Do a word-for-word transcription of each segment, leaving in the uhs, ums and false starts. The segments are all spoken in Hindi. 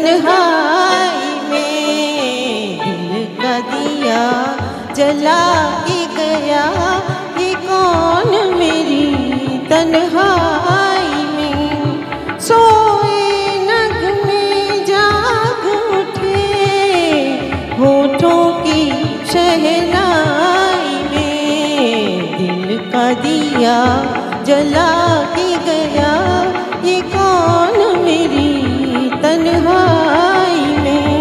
तन्हाई में दिल का दिया जला के गया, ये कौन मेरी तन्हाई में। सोए नगमे जाग उठे होठों की शहनाई में, दिल का दिया जला के गया, ये कौन मेरी तन्हाई में।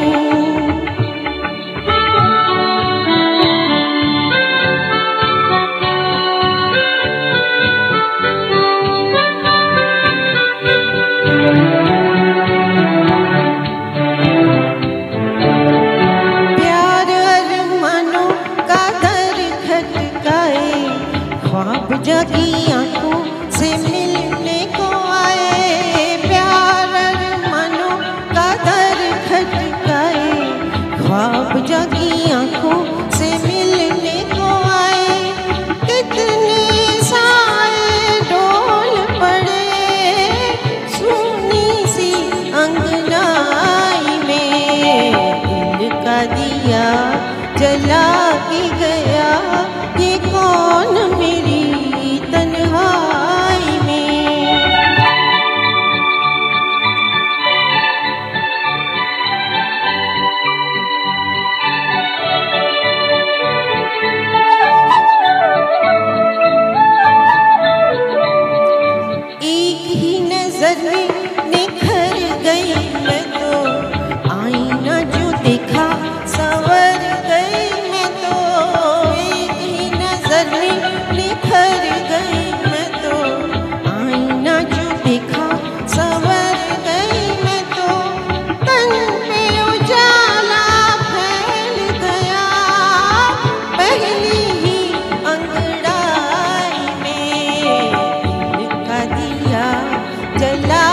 प्यार अरमानों का दर खटकाए, ख्वाब जगी आंखों से मिलने को आए। प्यार अरमानों का दर खटकाए, ख्वाब जगी आंखों से मिलने को आए। कितने साए डोल पड़े सुनी सी अंगनाई में, दिल का दिया जला के गया, ये कौन मेरी तन्हाई में। एक ही नजर में निखर गई मैं तो, आईना जो देखा संवर गई मैं तो। एक ही नजर में निखर गई मैं तो, आईना जो देखा संवर गई मैं तो। तन पे उजाला फैल गया पहली ही अंगड़ाई में, दिल का दिया जला